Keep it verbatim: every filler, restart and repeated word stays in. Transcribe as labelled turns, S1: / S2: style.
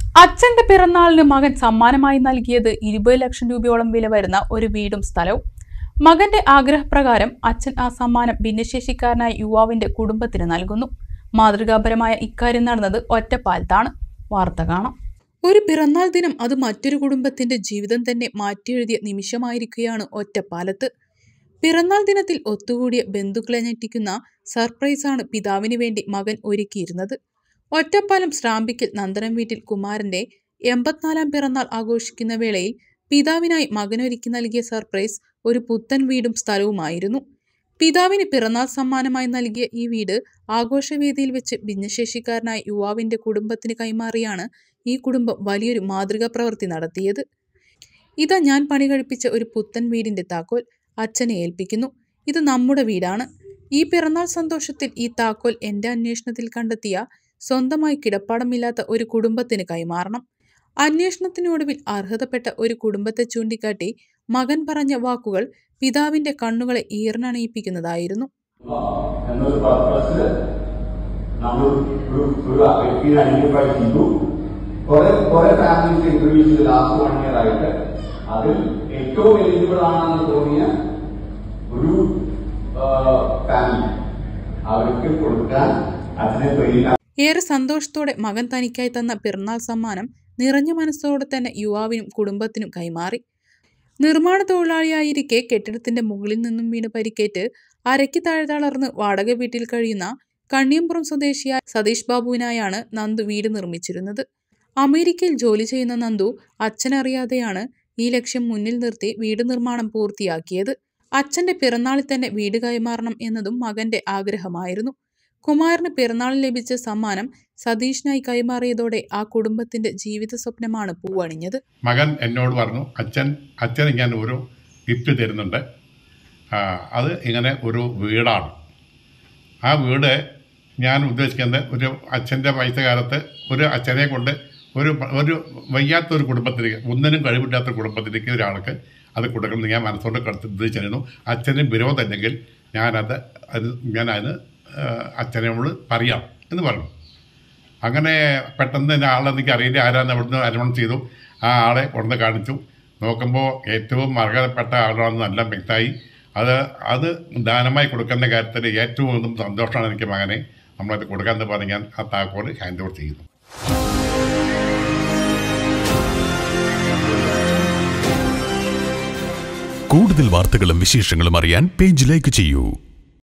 S1: അച്ഛന്റെ പിറന്നാളിന് മകൻ സമ്മാനമായി നൽകിയത് ഇരുപത് ലക്ഷം രൂപയോളം വില വരുന്ന ഒരു വീടും സ്ഥലവും. മകന്റെ ആഗ്രഹപ്രകാരം അച്ഛൻ ആ സമ്മാനം ഭിന്നശേഷിക്കാരനായ യുവാവിന്റെ കുടുംബത്തിന് നൽകുന്നു. മാതൃകാപരമായ ഇക്കാര്യം നടന്നത് ഒറ്റപ്പാലത്താണ്. വാർത്ത കാണാം. ഒരു പിറന്നാൾ ദിനം അത് മറ്റൊരു കുടുംബത്തിന്റെ ജീവിതം തന്നെ മാറ്റിയെഴുതിയ നിമിഷമായിരിക്കുകയാണ് ഒറ്റപ്പാലത്ത്. പിറന്നാൾ ദിനത്തിൽ ഒത്തുകൂടിയ ബന്ധുക്കളെ ഞെട്ടിക്കുന്ന സർപ്രൈസാണ് പിതാവിന് വേണ്ടി മകൻ ഒരുക്കിയിരുന്നത്. ഒറ്റപ്പാലം ശ്രാമ്പിക്കൽ നന്ദനം വീട്ടിൽ കുമാരന്റെ എൺപത്തിനാലാം പിറന്നാൾ ആഘോഷിക്കുന്ന വേളയിൽ പിതാവിനായി മകനൊരുക്കി നൽകിയ സർപ്രൈസ് ഒരു പുത്തൻ വീടും സ്ഥലവുമായിരുന്നു. പിതാവിന് പിറന്നാൾ സമ്മാനമായി നൽകിയ ഈ വീട് ആഘോഷവേദിയിൽ വെച്ച് ഭിന്നശേഷിക്കാരനായ യുവാവിന്റെ കുടുംബത്തിന് കൈമാറിയാണ് ഈ കുടുംബം വലിയൊരു മാതൃകാ പ്രവൃത്തി നടത്തിയത്. ഇതാ ഞാൻ പണി കഴിപ്പിച്ച ഒരു പുത്തൻ വീടിന്റെ താക്കോൽ അച്ഛനെ ഏൽപ്പിക്കുന്നു. ഇത് നമ്മുടെ വീടാണ്. ഈ പിറന്നാൾ സന്തോഷത്തിൽ ഈ താക്കോൽ എന്റെ അന്വേഷണത്തിൽ കണ്ടെത്തിയ സ്വന്തമായി കിടപ്പാടമില്ലാത്ത ഒരു കുടുംബത്തിന് കൈമാറണം. അന്വേഷണത്തിനൊടുവിൽ അർഹതപ്പെട്ട ഒരു കുടുംബത്തെ ചൂണ്ടിക്കാട്ടി മകൻ പറഞ്ഞ വാക്കുകൾ പിതാവിന്റെ കണ്ണുകളെ ഈർന്നണയിപ്പിക്കുന്നതായിരുന്നു.
S2: അതിൽ ഏറ്റവും എലിജിബിൾ ആണെന്ന് തോന്നിയ ഒരു ഫാമിലി അവർക്ക് കൊടുക്കാൻ അതിനെ കഴിയില്ല.
S1: ഏറെ സന്തോഷത്തോടെ മകൻ തനിക്കായി തന്ന പിറന്നാൾ സമ്മാനം നിറഞ്ഞ മനസ്സോടെ തന്നെ യുവാവിനും കുടുംബത്തിനും കൈമാറി. നിർമ്മാണ തൊഴിലാളിയായിരിക്കെ കെട്ടിടത്തിന്റെ മുകളിൽ നിന്നും വീണ് പരിക്കേറ്റ് അരയ്ക്ക് താഴെ തളർന്ന് വാടക വീട്ടിൽ കഴിയുന്ന കണ്ണിയമ്പുറം സ്വദേശിയായ സതീഷ് ബാബുവിനായാണ് നന്ദു വീട് നിർമ്മിച്ചിരുന്നത്. അമേരിക്കയിൽ ജോലി ചെയ്യുന്ന നന്ദു അച്ഛനറിയാതെയാണ് ഈ ലക്ഷ്യം മുന്നിൽ നിർത്തി വീട് നിർമ്മാണം പൂർത്തിയാക്കിയത്. അച്ഛന്റെ പിറന്നാളിൽ തന്നെ വീട് കൈമാറണം എന്നതും മകന്റെ ആഗ്രഹമായിരുന്നു. കുമാരന് പിറന്നാളിൽ ലഭിച്ച സമ്മാനം സതീഷിനായി കൈമാറിയതോടെ ആ കുടുംബത്തിന്റെ ജീവിത സ്വപ്നമാണ് പൂവണിഞ്ഞത്.
S3: മകൻ എന്നോട് പറഞ്ഞു, അച്ഛൻ അച്ഛന് ഞാൻ ഒരു ഗിഫ്റ്റ് തരുന്നുണ്ട്. അത് ഇങ്ങനെ ഒരു വീടാണ്. ആ വീട് ഞാൻ ഉദ്ദേശിക്കുന്നത് ഒരു അച്ഛൻ്റെ വയസ്സുകാലത്ത് ഒരു അച്ഛനെ കൊണ്ട് ഒരു ഒരു വയ്യാത്തൊരു കുടുംബത്തിലേക്ക്, ഒന്നിനും കഴിവില്ലാത്ത കുടുംബത്തിലേക്ക് ഒരാൾക്ക് അത് കൊടുക്കണമെന്ന് ഞാൻ മനസ്സോട് ഉദ്ദേശിച്ചിരുന്നു. അച്ഛന് വിരോധമില്ലെങ്കിൽ ഞാനത് അത് ഞാനതിന് അച്ഛനോട് പറയാം എന്ന് പറഞ്ഞു. അങ്ങനെ പെട്ടെന്ന് ആളെ എനിക്ക് അറിയില്ല ആരാന്ന് അവിടുന്ന് അനൗൺസ് ചെയ്തു. ആ ആളെ കൊണ്ടുവന്ന് കാണിച്ചു. നോക്കുമ്പോൾ ഏറ്റവും അർഹതപ്പെട്ട ആളാണെന്ന് എല്ലാം വ്യക്തമായി. അത് അത് ദാനമായി കൊടുക്കുന്ന കാര്യത്തിൽ ഏറ്റവും സന്തോഷമാണ് എനിക്ക് മകനെ നമ്മളത് കൊടുക്കാമെന്ന് പറഞ്ഞ് ഞാൻ ആ താക്കോൽ ഹാൻഡ് ഓവർ ചെയ്യുന്നു.
S4: കൂടുതൽ വാർത്തകളും വിശേഷങ്ങളും അറിയാൻ പേജ് ലൈക്ക് ചെയ്യൂ.